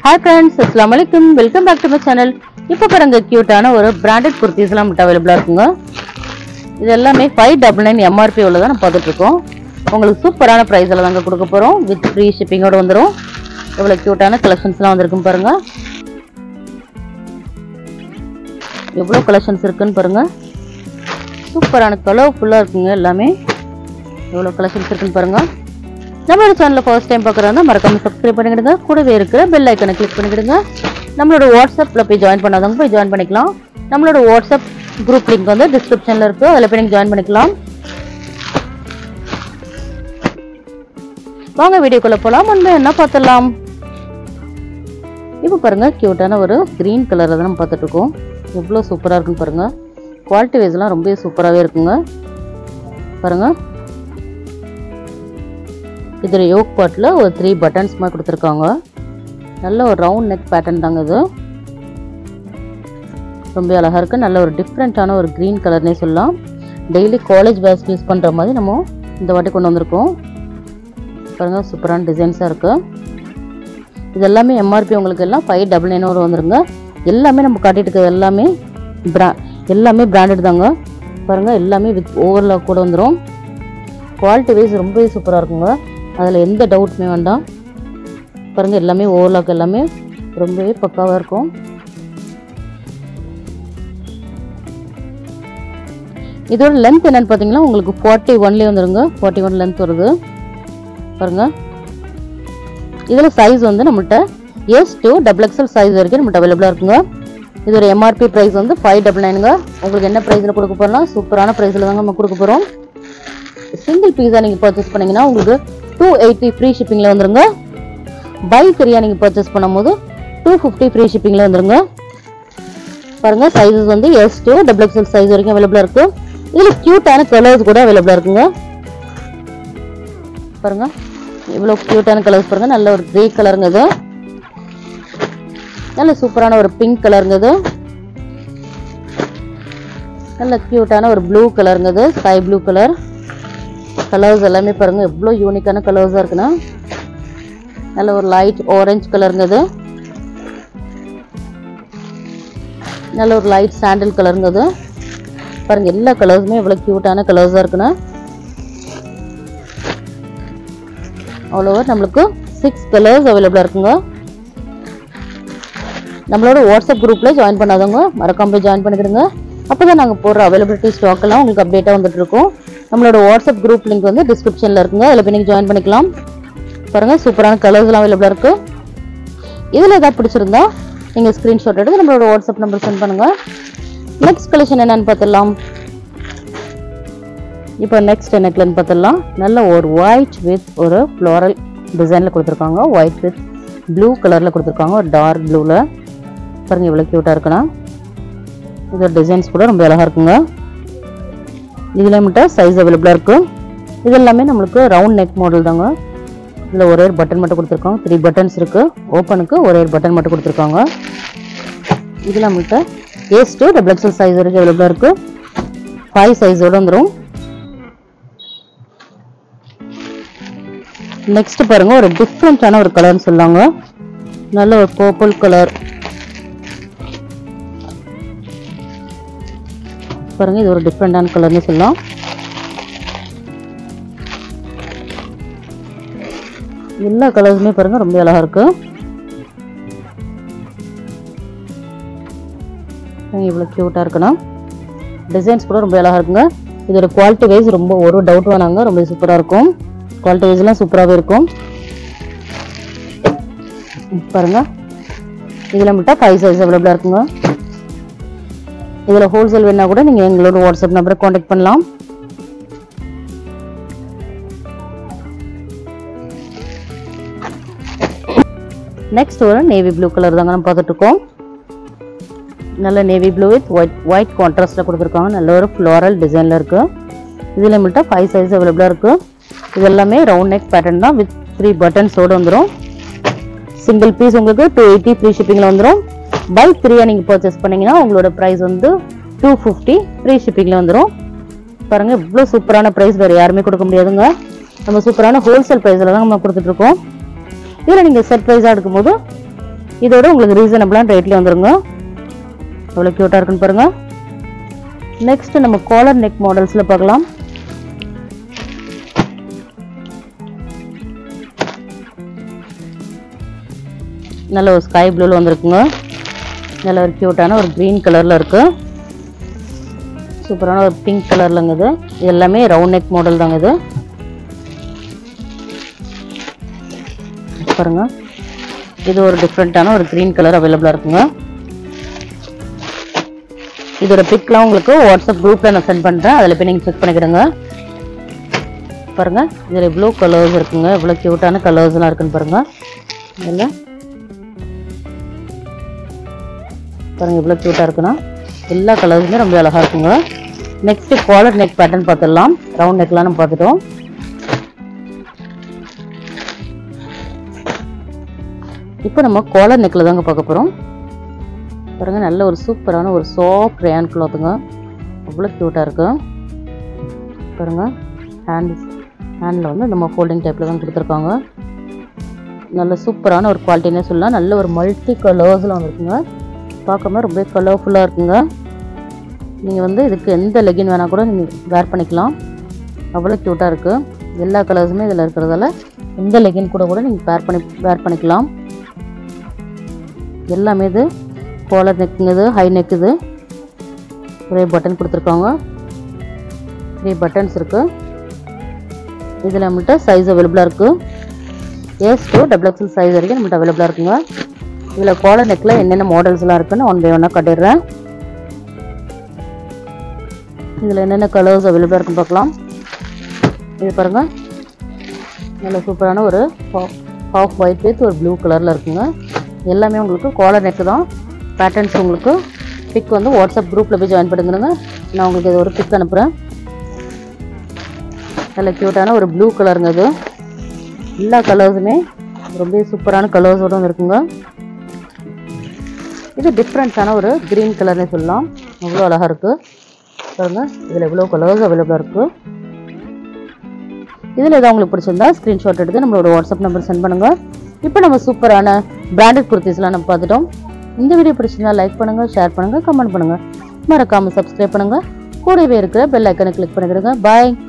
हाय friends अस्सलाम वालेकुम welcome back to my channel இப்போ பாருங்க கியூட்டான ஒரு பிராண்டட் குர்தீஸ் எல்லாம் அவைலபிளா இருக்குங்க இது எல்லாமே 599 MRP உள்ள தான் நம்ம பார்த்துட்டு இருக்கோம் உங்களுக்கு சூப்பரான பிரைஸ்ல தாங்க கொடுக்க போறோம் வித் ஃப்ரீ ஷிப்பிங்கோட வந்துரும் எவ்வளவு கியூட்டான கலெக்ஷன்ஸ்லாம் வந்திருக்கும் பாருங்க எவ்வளவு கலெக்ஷன்ஸ் இருக்குன்னு பாருங்க சூப்பரான கலர்ஃபுல்லா இருக்குங்க எல்லாமே எவ்வளவு கலெக்ஷன்ஸ் இருக்குன்னு பாருங்க நம்மளோட சேனலை ஃபர்ஸ்ட் டைம் பார்க்குறவங்க மறக்காம சப்ஸ்கிரைப் பண்ணிக்கிடுங்க கூடவே இருக்கிற பெல் ஐக்கனை கிளிக் பண்ணிக்கிடுங்க நம்மளோட வாட்ஸ்அப்ல போய் ஜாயின் பண்ணாதவங்க போய் ஜாயின் பண்ணிக்கலாம் நம்மளோட வாட்ஸ்அப் குரூப் லிங்க் வந்து டிஸ்கிரிப்ஷன்ல இருக்கு அதில் போய் நீங்க ஜாயின் பண்ணிக்கலாம் வாங்க வீடியோக்குள்ள போலாம் முன்பு என்ன பார்த்தலாம் இப்போ பாருங்க கியூட்டான ஒரு கிரீன் கலர்ல தான் நம்ம பார்த்துட்டு இருக்கோம் எவ்வளவு சூப்பரா இருக்குன்னு பாருங்க குவாலிட்டி வைஸ்லாம் ரொம்ப சூப்பராகவே இருக்குங்க பாருங்க இது யோக் பார்ட்ல ஒரு 3 பட்டன்ஸ் மாதிரி கொடுத்துருக்காங்க நல்ல ஒரு ரவுண்ட் நெக் பேட்டர்ன் தாங்க இது ரொம்ப அழகா இருக்கு நல்ல ஒரு டிஃப்ரெண்டான ஒரு கிரீன் கலர்னே சொல்லலாம் டெய்லி காலேஜ் வேர்ஸ் யூஸ் பண்ற மாதிரி நம்ம இந்த வாட்டி கொண்டு வந்திருக்கோம் பாருங்க சூப்பரான டிசைன்ஸா இருக்கு இது எல்லாமே MRP உங்களுக்கு எல்லாம் 599 வந்துருங்க எல்லாமே நம்ம காட்டிட்டு இருக்கிறது எல்லாமே பிராண்டட் தாங்க பாருங்க எல்லாமே வித் ஓவர்லாக் கூட வந்துரும் குவாலிட்டி வைஸ் ரொம்ப சூப்பரா இருக்குங்க அதில் எந்த டவுட்டுமே வேண்டாம் பாருங்க எல்லாமே ஓவர்லாக் எல்லாமே ரொம்பவே பக்காவா இருக்கும் இதோட லென்த் என்னன்னு பார்த்தீங்கன்னா உங்களுக்கு 41லேயே வந்துருங்க 41 லென்த் வருது பாருங்க இதில் சைஸ் வந்து நம்மள்ட்ட S to XXL சைஸ் வரைக்கும் நம்மள்ட்ட அவைலபிளாக இருக்குங்க இதோட MRP ப்ரைஸ் வந்து 599ங்க உங்களுக்கு என்ன ப்ரைஸில் கொடுக்க போகிறோம்னா சூப்பரான ப்ரைஸில் தாங்க நம்ம கொடுக்க போகிறோம் சிங்கிள் பீஸா நீங்கள் பர்ச்சேஸ் பண்ணீங்கன்னா உங்களுக்கு 280 ஃப்ரீ ஷிப்பிங்கில் வந்துருங்க பை 3 நீங்கள் பர்ச்சேஸ் பண்ணும்போது 250 ஃப்ரீ ஷிப்பிங்கில் வந்துருங்க பாருங்க சைஸஸ் வந்து S to XXL சைஸ் வரைக்கும் அவைலபிளாக இருக்கு இதில் கியூட்டான கலர்ஸ் கூட அவைலபிளாக இருக்குங்க பாருங்க இவ்வளோ கியூட்டான கலர்ஸ் பாருங்க நல்ல ஒரு கிரே கலருங்க இது நல்ல சூப்பரான ஒரு பிங்க் கலருங்க இது நல்ல கியூட்டான ஒரு ப்ளூ கலருங்க இது ஸ்கை ப்ளூ கலர் கலர்ஸ் எல்லாமே பாருங்க எவ்வளோ யூனிக்கான கலர்ஸாக இருக்குன்னா நல்ல ஒரு லைட் ஆரஞ்சு கலருங்க இது நல்ல ஒரு லைட் சாண்டல் கலருங்க இது பாருங்க எல்லா கலர்ஸுமே எவ்வளோ கியூட்டான கலர்ஸாக இருக்குன்னா அவ்வளோ நம்மளுக்கு 6 கலர்ஸ் அவைலபிளாக இருக்குங்க நம்மளோட வாட்ஸ்அப் குரூப்பில் ஜாயின் பண்ணாதவங்க மறக்காம போய் ஜாயின் பண்ணிக்கிடுங்க அப்போ தான் நாங்கள் போடுற அவைலபிலிட்டி ஸ்டாக் எல்லாம் உங்களுக்கு அப்டேட்டாக வந்துட்டு இருக்கோம் நம்மளோட வாட்ஸ்அப் குரூப் லிங்க் வந்து டிஸ்கிரிப்ஷனில் இருக்குங்க அதில் போய் நீங்கள் ஜாயின் பண்ணிக்கலாம் பாருங்க சூப்பரான கலர்ஸ்லாம் அவைலபிளாக இருக்கு இதில் ஏதாவது பிடிச்சிருந்தா நீங்கள் ஸ்க்ரீன்ஷாட் எடுத்து நம்மளோட வாட்ஸ்அப் நம்பர் சென்ட் பண்ணுங்க நெக்ஸ்ட் கலெக்ஷன் என்னன்னு பார்த்துடலாம் இப்போ நெக்ஸ்ட் என்னக்குலன்னு பார்த்துடலாம் நல்ல ஒரு ஒயிட் வித் ஒரு ஃப்ளோரல் டிசைனில் கொடுத்துருக்காங்க ஒயிட் வித் ப்ளூ கலரில் கொடுத்துருக்காங்க ஒரு டார்க் ப்ளூவில் பாருங்க இவ்வளோ க்யூட்டாக இருக்குன்னா இதோட டிசைன்ஸ் கூட ரொம்ப அழகாக இருக்குங்க இதில் மட்டும் சைஸ் அவைலபிளாக இருக்குது இது எல்லாமே நம்மளுக்கு ரவுண்ட் நெக் மாடல் தாங்க இதில் ஒரே பட்டன் மட்டும் கொடுத்துருக்காங்க 3 பட்டன்ஸ் இருக்குது ஓப்பனுக்கு ஒரே பட்டன் மட்டும் கொடுத்துருக்காங்க இதில் நம்மள்கிட்ட S to XXL சைஸ் வரைக்கும் அவைலபிளாக இருக்குது 5 சைஸோடு வந்துடும் நெக்ஸ்ட் பாருங்க ஒரு டிஃப்ரெண்டான ஒரு கலர்னு சொல்லாங்க நல்ல ஒரு பர்பிள் கலர் பாருங்க இது ஒரு டிஃப்ரெண்டான கலர்னு சொல்லலாம் எல்லா கலர்ஸுமே பாருங்க ரொம்ப அழகா இருக்கு இவ்வளவு கியூட்டா இருக்குன்னா டிசைன்ஸ் கூட ரொம்ப அழகா இருக்குங்க இதோட குவாலிட்டி வைஸ் ரொம்ப ஒரு டவுட் வேணாங்க ரொம்ப சூப்பரா இருக்கும் குவாலிட்டி வைஸ்லாம் சூப்பராகவே இருக்கும் பாருங்க இதில் மட்டும் 5 சைஸ் அவைலபிளாக இருக்குங்க இதில் ஹோல்சேல் வேணா கூட நீங்கள் எங்களோட வாட்ஸ்அப் நம்பரை காண்டாக்ட் பண்ணலாம் நெக்ஸ்ட் ஒரு நேவி ப்ளூ கலர் தாங்க நம்ம பார்த்துட்டு இருக்கோம் நல்ல நேவி ப்ளூ வித் ஒயிட் கான்ட்ராஸ்டில் கொடுத்துருக்காங்க நல்ல ஒரு ஃப்ளோரல் டிசைனில் இருக்கு இதில் மட்டும் 5 சைஸ் அவைலபிளாக இருக்கு இது எல்லாமே ரவுண்ட் நெக் பேட்டர்ன் தான் வித் 3 பட்டன்ஸோடு வந்துடும் சிங்கிள் பீஸ் உங்களுக்கு 280 ஃப்ரீ ஷிப்பிங்கில் வந்துடும் பை 3 நீங்கள் பர்ச்சேஸ் பண்ணீங்கன்னா உங்களோட ப்ரைஸ் வந்து 250 ஃப்ரீ ஷிப்பிங்கில் வந்துடும் பாருங்க இவ்வளோ சூப்பரான ப்ரைஸ் வேறு யாருமே கொடுக்க முடியாதுங்க நம்ம சூப்பரான ஹோல்சேல் ப்ரைஸில் தான் நம்ம கொடுத்துட்ருக்கோம் இதில் நீங்கள் செட் ப்ரைஸாக எடுக்கும்போது இதோட உங்களுக்கு ரீசனபிளான ரேட்ல வந்துருங்க. எவ்வளவு கியூட்டா இருக்குன்னு பாருங்க. நெக்ஸ்ட் நம்ம காலர் நெக் மாடல்ஸ்ல பார்க்கலாம். நல்ல ஒரு ஸ்கை ப்ளூல வந்திருக்குங்க. நல்ல ஒரு கியூட்டான ஒரு கிரீன் கலர்ல இருக்கு. சூப்பரான ஒரு பிங்க் கலர்லங்க இது. இது எல்லாமே ரவுண்ட் நெக் மாடல் தாங்க இது. பாருங்க, இது ஒரு டிஃப்ரெண்டான ஒரு கிரீன் கலர் அவைலபிளா இருக்குங்க. இதோட பிக்லாம் உங்களுக்கு வாட்ஸ்அப் குரூப்ல நான் சென்ட் பண்றேன். அதில் போய் நீங்க செக் பண்ணிக்கிடுங்க. பாருங்க, இதுல இவ்வளோ கலர்ஸ் இருக்குங்க. இவ்வளோ கியூட்டான கலர்ஸ் எல்லாம் இருக்குன்னு பாருங்க. இதில் பாருங்க இவ்வளோ கியூட்டா இருக்குன்னா எல்லா கலர்ஸுமே ரொம்ப அழகா இருக்குங்க. நெக்ஸ்ட் காலர் நெக் பேட்டர்ன் பார்த்துடலாம். ரவுண்ட் நெக்லாம் நம்ம பார்த்துட்டோம். இப்போ நம்ம காலர் நெக்ல தாங்க பார்க்க போறோம். பாருங்க, நல்ல ஒரு சூப்பரான ஒரு சாஃப்ட் ரேயான் கிளாத்துங்க. அவ்வளோ கியூட்டா இருக்கு. பாருங்க, ஹேண்டில் வந்து நம்ம ஃபோல்டிங் டைப்ல தான் கொடுத்துருக்காங்க. நல்ல சூப்பரான ஒரு குவாலிட்டினே சொல்லலாம். நல்ல ஒரு மல்டி கலர்ஸ்லாம் இருக்குங்க. பார்க்கும்போது ரொம்ப கலர்ஃபுல்லாக இருக்குங்க. நீங்கள் வந்து இதுக்கு எந்த லெகின் வேணால் கூட நீங்கள் வேர் பண்ணிக்கலாம். அவ்வளோ க்யூட்டாக இருக்குது. எல்லா கலர்ஸுமே இதில் இருக்கிறதால எந்த லெகின் கூட நீங்கள் வேர் பண்ணிக்கலாம். எல்லாமே இது காலர் நெக்குங்க, இது ஹை நெக். இது ஒரே பட்டன் கொடுத்துருக்காங்க. 3 பட்டன்ஸ் இருக்குது. இதில் நம்மள்கிட்ட சைஸ் அவைலபிளாக இருக்குது. S to XXL சைஸ் வரைக்கும் நம்மள்கிட்ட அவைலபிளாக இருக்குங்க. இதில் காலர் நெக்கில் என்னென்ன மாடல்ஸ்லாம் இருக்குன்னு ஒன் பை ஒன்னாக காட்டிடுறேன். இதில் என்னென்ன கலர்ஸ் அவைலபிளாக இருக்குன்னு பார்க்கலாம். இது பாருங்கள், நல்ல சூப்பரான ஒரு ஹாஃப் ஒயிட் வித் ஒரு ப்ளூ கலரில் இருக்குங்க. எல்லாமே உங்களுக்கு காலர் நெக்கு தான். பேட்டர்ன்ஸ் உங்களுக்கு பிக் வந்து வாட்ஸ்அப் குரூப்பில் போய் ஜாயின் பண்ணுங்க. நான் உங்களுக்கு இது ஒரு பிக் அனுப்புகிறேன். நல்ல க்யூட்டான ஒரு ப்ளூ கலருங்க. இது எல்லா கலர்ஸுமே ரொம்ப சூப்பரான கலர்ஸோடு இருக்குங்க. இது டிஃப்ரெண்ட்டான ஒரு க்ரீன் கலர்னே சொல்லலாம். அவ்வளோ அழகாக இருக்குது. பாருங்க, இதில் எவ்வளோ கலர்ஸ் அவைலபிளாக இருக்குது. இதில் எதாவது உங்களுக்கு பிடிச்சிருந்தா ஸ்க்ரீன்ஷாட் எடுத்து நம்மளோட வாட்ஸ்அப் நம்பர் சென்ட் பண்ணுங்கள். இப்போ நம்ம சூப்பரான பிராண்டட் குர்த்திஸ்லாம் நம்ம பார்த்துட்டோம். இந்த வீடியோ பிடிச்சிருந்தா லைக் பண்ணுங்கள், ஷேர் பண்ணுங்கள், கமெண்ட் பண்ணுங்கள். மறக்காமல் சப்ஸ்கிரைப் பண்ணுங்கள். கூடவே இருக்கிற பெல் ஐக்கனை கிளிக் பண்ணிடுங்க. பாய்.